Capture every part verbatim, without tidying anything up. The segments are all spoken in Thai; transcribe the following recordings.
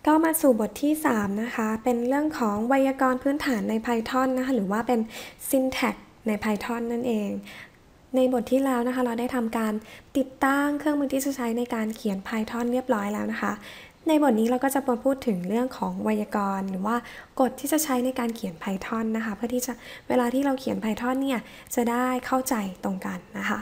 ก็มาสู่บทที่สามนะคะเป็นเรื่องของไวยากรณ์พื้นฐานใน Python นะคะหรือว่าเป็น syntax ใน Python นั่นเองในบทที่แล้วนะคะเราได้ทำการติดตั้งเครื่องมือที่จะใช้ในการเขียน Python เรียบร้อยแล้วนะคะในบทนี้เราก็จะมาพูดถึงเรื่องของไวยากรณ์หรือว่ากฎที่จะใช้ในการเขียน Python นะคะเพื่อที่จะเวลาที่เราเขียน Python เนี่ยจะได้เข้าใจตรงกันนะคะ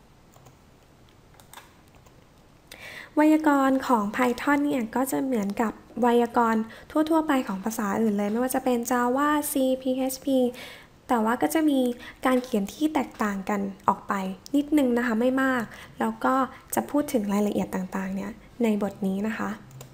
ไวยากรณ์ของ Python เนี่ยก็จะเหมือนกับไวยากรณ์ทั่วๆไปของภาษาอื่นเลยไม่ว่าจะเป็น Java C P H P แต่ว่าก็จะมีการเขียนที่แตกต่างกันออกไปนิดนึงนะคะไม่มากแล้วก็จะพูดถึงรายละเอียดต่างๆเนี่ยในบทนี้นะคะ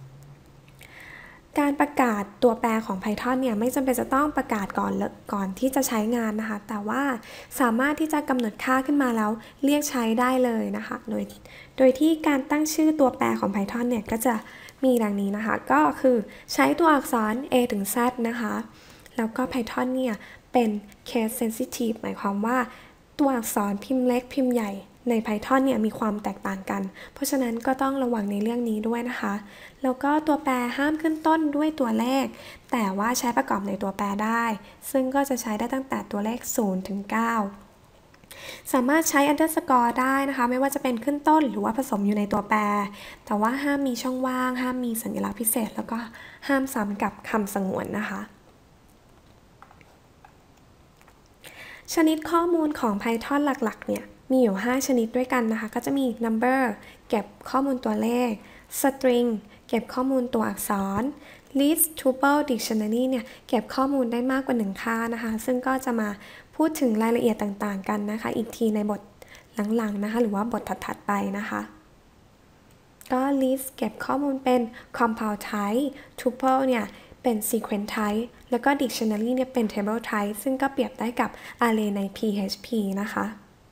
การประกาศตัวแปรของ Python เนี่ยไม่จำเป็นจะต้องประกาศก่อนก่อนที่จะใช้งานนะคะแต่ว่าสามารถที่จะกำหนดค่าขึ้นมาแล้วเรียกใช้ได้เลยนะคะโดยโดยที่การตั้งชื่อตัวแปรของ Python เนี่ยก็จะมีดังนี้นะคะก็คือใช้ตัวอักษร A ถึง Z นะคะแล้วก็ Python เนี่ยเป็น case sensitive หมายความว่าตัวอักษรพิมพ์เล็กพิมพ์ใหญ่ใน Python เนี่ยมีความแตกต่างกันเพราะฉะนั้นก็ต้องระวังในเรื่องนี้ด้วยนะคะแล้วก็ตัวแปรห้ามขึ้นต้นด้วยตัวเลขแต่ว่าใช้ประกอบในตัวแปรได้ซึ่งก็จะใช้ได้ตั้งแต่ตัวเลขศูนย์ถึงเก้าสามารถใช้ underscore ได้นะคะไม่ว่าจะเป็นขึ้นต้นหรือว่าผสมอยู่ในตัวแปรแต่ว่าห้ามมีช่องว่างห้ามมีสัญลักษณ์พิเศษแล้วก็ห้ามซ้ำกับคำสงวนนะคะชนิดข้อมูลของ Python หลักๆเนี่ยมีอยู่ห้าชนิดด้วยกันนะคะก็จะมี number เก็บข้อมูลตัวเลข string เก็บข้อมูลตัวอักษร list tuple dictionary เนี่ยเก็บข้อมูลได้มากกว่าหนึ่งค่านะคะซึ่งก็จะมาพูดถึงรายละเอียดต่างๆกันนะคะอีกทีในบทหลังๆนะคะหรือว่าบทถัดๆไปนะคะก็ list เก็บข้อมูลเป็น compound type tuple เนี่ยเป็น sequence type แล้วก็ dictionary เนี่ยเป็น table type ซึ่งก็เปรียบได้กับ array ใน P H P นะคะ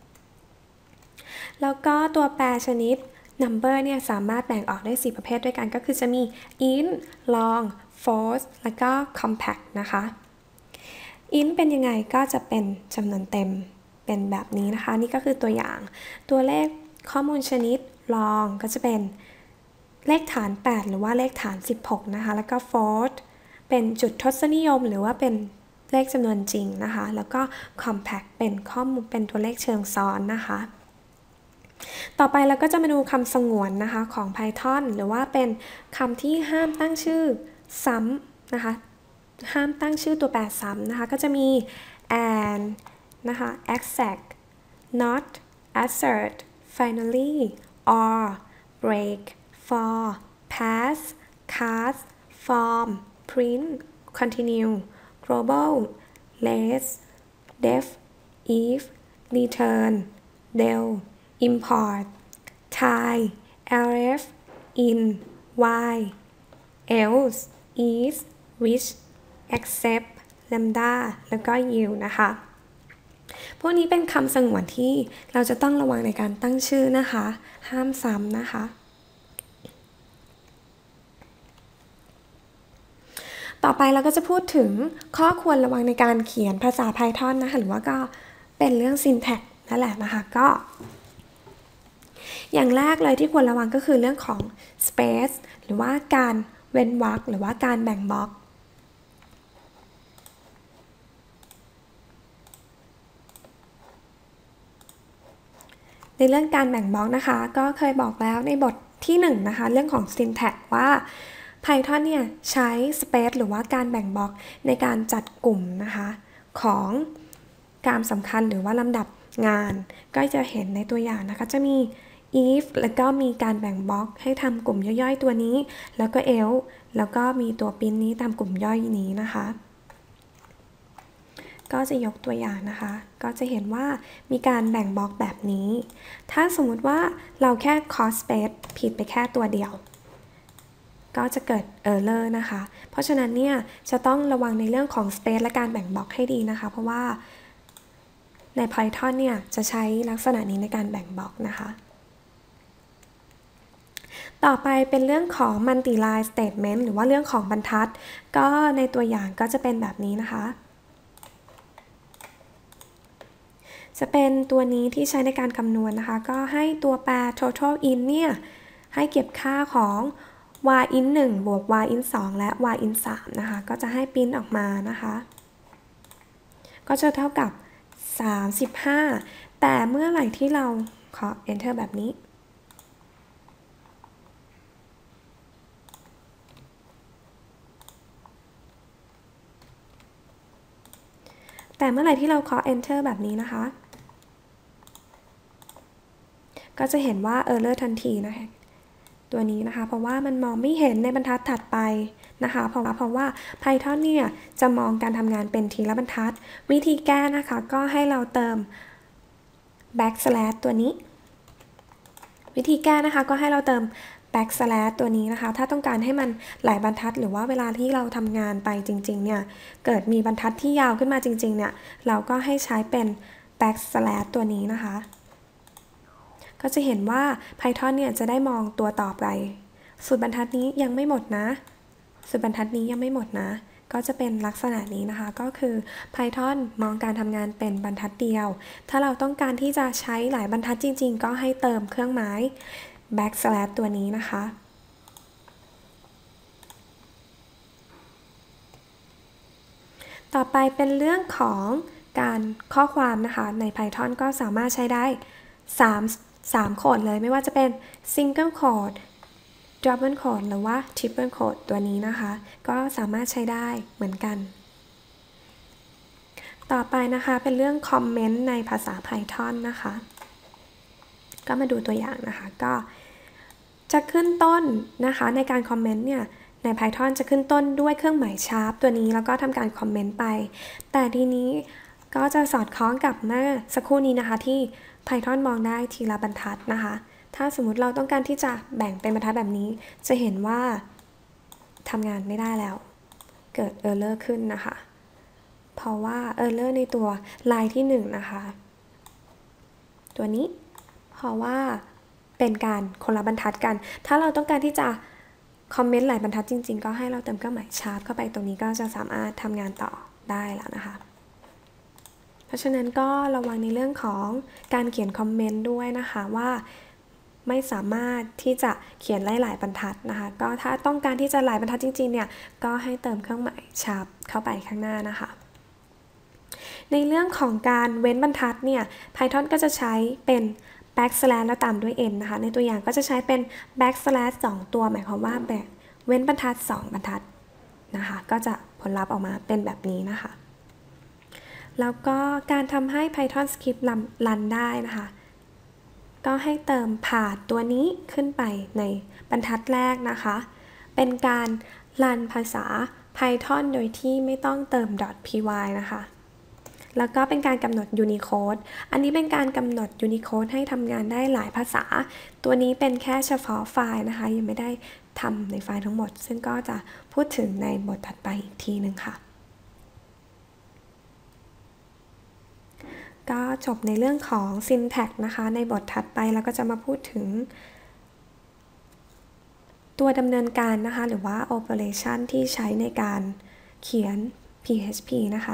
แล้วก็ตัวแปรชนิด number เนี่ยสามารถแบ่งออกได้สี่ประเภทด้วยกันก็คือจะมี int long float แล้วก็ compact นะคะ int เป็นยังไงก็จะเป็นจำนวนเต็มเป็นแบบนี้นะคะนี่ก็คือตัวอย่างตัวเลขข้อมูลชนิด long ก็จะเป็นเลขฐานแปดหรือว่าเลขฐานสิบหกนะคะแล้วก็ float เป็นจุดทศนิยมหรือว่าเป็นเลขจำนวนจริงนะคะแล้วก็ compact เป็นข้อมูลเป็นตัวเลขเชิงซ้อนนะคะต่อไปเราก็จะมาดูคำสงวนนะคะของ Python หรือว่าเป็นคำที่ห้ามตั้งชื่อซ้ำนะคะห้ามตั้งชื่อตัวแปรซ้ำนะคะก็จะมี and นะคะ exact not assert finally or break for pass cast form print continue global less def if return del import try elif in while else if which except lambda แล้วก็ yield นะคะพวกนี้เป็นคำสงวนที่เราจะต้องระวังในการตั้งชื่อนะคะห้ามซ้ำนะคะต่อไปเราก็จะพูดถึงข้อควรระวังในการเขียนภาษา Python นะคะหรือว่าก็เป็นเรื่อง syntax นั่นแหละนะคะก็อย่างแรกเลยที่ควรระวังก็คือเรื่องของ space หรือว่าการเว้นวรรคหรือว่าการแบ่งบล็อกในเรื่องการแบ่งบล็อกนะคะก็เคยบอกแล้วในบทที่หนึ่งนะคะเรื่องของ syntax ว่า Python เนี่ยใช้ space หรือว่าการแบ่งบล็อกในการจัดกลุ่มนะคะของการสำคัญหรือว่าลำดับงานก็จะเห็นในตัวอย่างนะคะจะมี if แล้วก็มีการแบ่งบล็อกให้ทำกลุ่มย่อยๆตัวนี้แล้วก็ else แล้วก็มีตัวปริ้นนี้ตามกลุ่มย่อยนี้นะคะก็จะยกตัวอย่างนะคะก็จะเห็นว่ามีการแบ่งบล็อกแบบนี้ถ้าสมมุติว่าเราแค่ call space ผิดไปแค่ตัวเดียวก็จะเกิด error นะคะเพราะฉะนั้นเนี่ยจะต้องระวังในเรื่องของ space และการแบ่งบล็อกให้ดีนะคะเพราะว่าใน Python เนี่ยจะใช้ลักษณะนี้ในการแบ่งบล็อกนะคะต่อไปเป็นเรื่องของ multi line statement หรือว่าเรื่องของบรรทัดก็ในตัวอย่างก็จะเป็นแบบนี้นะคะจะเป็นตัวนี้ที่ใช้ในการคำนวณนะคะก็ให้ตัวแปร total in เนี่ยให้เก็บค่าของ y in หนึ่งบวก y in สองและ y in สามนะคะก็จะให้ปริ้นออกมานะคะก็จะเท่ากับสามสิบห้าแต่เมื่อไหร่ที่เราขอ enter แบบนี้แต่เมื่อไหร่ที่เราเคาะ enter แบบนี้นะคะก็จะเห็นว่า error ทันทีนะคะตัวนี้นะคะเพราะว่ามันมองไม่เห็นในบรรทัดถัดไปนะคะเพราะว่าเพราะว่า Python เนี่ยจะมองการทำงานเป็นทีละบรรทัดวิธีแก้นะคะก็ให้เราเติม backslash ตัวนี้วิธีแก้นะคะก็ให้เราเติม backslash ตัวนี้นะคะถ้าต้องการให้มันหลายบรรทัดหรือว่าเวลาที่เราทำงานไปจริงๆเนี่ยเกิดมีบรรทัดที่ยาวขึ้นมาจริงๆเนี่ยเราก็ให้ใช้เป็น backslash ตัวนี้นะคะก็จะเห็นว่า Python เนี่ยจะได้มองตัวต่อไปสูตรบรรทัดนี้ยังไม่หมดนะสูตรบรรทัดนี้ยังไม่หมดนะก็จะเป็นลักษณะนี้นะคะก็คือ Python มองการทำงานเป็นบรรทัดเดียวถ้าเราต้องการที่จะใช้หลายบรรทัดจริงๆก็ให้เติมเครื่องหมาย backslash ตัวนี้นะคะต่อไปเป็นเรื่องของการข้อความนะคะใน Python ก็สามารถใช้ได้3 3โค้ดเลยไม่ว่าจะเป็น single quote double quote หรือว่า triple quote ตัวนี้นะคะก็สามารถใช้ได้เหมือนกันต่อไปนะคะเป็นเรื่องคอมเมนต์ในภาษา Python นะคะก็มาดูตัวอย่างนะคะก็จะขึ้นต้นนะคะในการคอมเมนต์เนี่ยใน Python จะขึ้นต้นด้วยเครื่องหมายชาร์ปตัวนี้แล้วก็ทำการคอมเมนต์ไปแต่ทีนี้ก็จะสอดคล้องกับเมื่อสักครู่นี้นะคะที่ Python มองได้ทีละบรรทัดนะคะถ้าสมมุติเราต้องการที่จะแบ่งเป็นบรรทัดแบบนี้จะเห็นว่าทำงานไม่ได้แล้วเกิด error ขึ้นนะคะเพราะว่า error ในตัว line ที่หนึ่งนะคะตัวนี้เพราะว่าเป็นการคนละบรรทัดกันถ้าเราต้องการที่จะคอมเมนต์หลายบรรทัดจริงๆก็ให้เราเติมเครื่องหมายชาร์ปเข้าไปตรงนี้ก็จะสามารถทำงานต่อได้แล้วนะคะเพราะฉะนั้นก็ระวังในเรื่องของการเขียนคอมเมนต์ด้วยนะคะว่าไม่สามารถที่จะเขียนหลายๆบรรทัดนะคะก็ถ้าต้องการที่จะหลายบรรทัดจริงๆเนี่ยก็ให้เติมเครื่องหมายชาร์ปเข้าไปข้างหน้านะคะในเรื่องของการเว้นบรรทัดเนี่ย Python ก็จะใช้เป็น backslash แล้วตามด้วย n นะคะในตัวอย่างก็จะใช้เป็น backslash สองตัวหมายความว่าแบ่งเว้นบรรทัดสองบรรทัดนะคะก็จะผลลัพธ์ออกมาเป็นแบบนี้นะคะแล้วก็การทำให้ Python script รันได้นะคะก็ให้เติมผ่านตัวนี้ขึ้นไปในบรรทัดแรกนะคะเป็นการรันภาษา Python โดยที่ไม่ต้องเติม .py นะคะแล้วก็เป็นการกำหนด Unicode อันนี้เป็นการกำหนด Unicode ให้ทำงานได้หลายภาษาตัวนี้เป็นแค่เฉพาะไฟล์นะคะยังไม่ได้ทำในไฟล์ทั้งหมดซึ่งก็จะพูดถึงในบทถัดไปอีกทีหนึ่งค่ะก็จบในเรื่องของ syntax นะคะในบทถัดไปแล้วก็จะมาพูดถึงตัวดำเนินการนะคะหรือว่า operation ที่ใช้ในการเขียน พี เอช พี นะคะ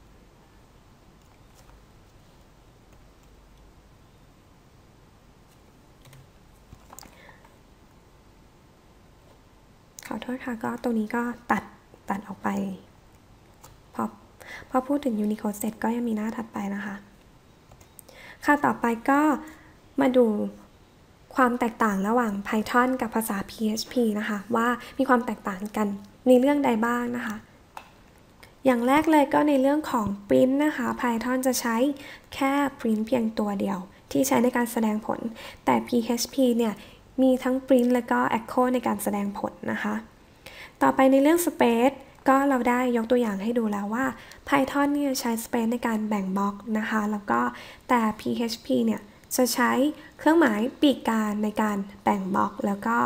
ขอโทษค่ะก็ตรงนี้ก็ตัดตัดออกไปพอพอพูดถึง Unicode เสร็จก็ยังมีหน้าถัดไปนะคะค่ะต่อไปก็มาดูความแตกต่างระหว่าง Python กับภาษา พี เอช พี นะคะว่ามีความแตกต่างกันในเรื่องใดบ้างนะคะอย่างแรกเลยก็ในเรื่องของ print นะคะ Python จะใช้แค่ print เพียงตัวเดียวที่ใช้ในการแสดงผลแต่ พี เอช พี เนี่ยมีทั้ง print และก็ echo ในการแสดงผลนะคะต่อไปในเรื่อง space ก็เราได้ยกตัวอย่างให้ดูแล้วว่า Python เนี่ยใช้ space ในการแบ่งบล็อกนะคะแล้วก็แต่ พี เอช พี เนี่ยจะใช้เครื่องหมายปีกกาในการแบ่งบล็อกแล้วก็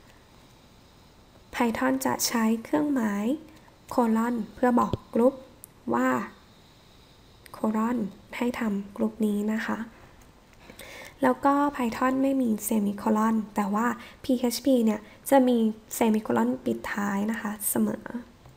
Python จะใช้เครื่องหมายโคลอนเพื่อบอกกรุ๊ปว่าโคลอนให้ทำกรุ๊ปนี้นะคะแล้วก็ Python ไม่มีเซมิโคลอนแต่ว่า พี เอช พี เนี่ยจะมีเซมิโคลอนปิดท้ายนะคะเสมอ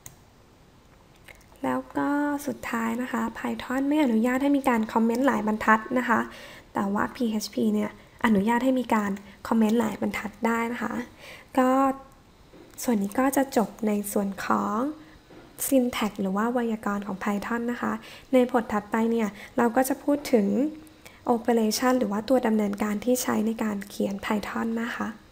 แล้วก็สุดท้ายนะคะ Python ไม่อนุญาตให้มีการคอมเมนต์หลายบรรทัดนะคะแต่ว่า พี เอช พี เนี่ยอนุญาตให้มีการคอมเมนต์หลายบรรทัดได้นะคะก็ส่วนนี้ก็จะจบในส่วนของ syntax หรือว่าไวยากรณ์ของ Python นะคะ ในบทถัดไปเนี่ยเราก็จะพูดถึง operation หรือว่าตัวดำเนินการที่ใช้ในการเขียน Python นะคะ